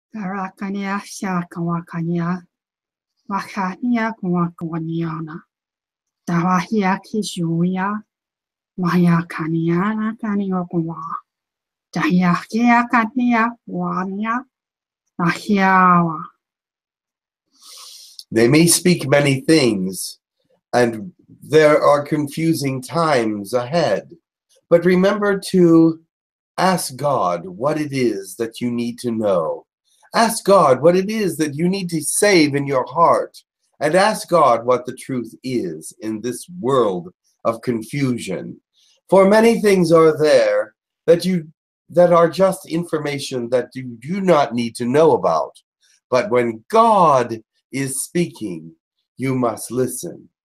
Garakania Shakawakania, Wakania Kwakawaniana, Dawahia Kishuya, Maya Kaniana Kaniokwa, Dahiakia Kania, Wania, Nahiawa. They may speak many things, and there are confusing times ahead. But remember to ask God what it is that you need to know. Ask God what it is that you need to save in your heart. And ask God what the truth is in this world of confusion. For many things are there that are just information that you do not need to know about. But when God is speaking, you must listen.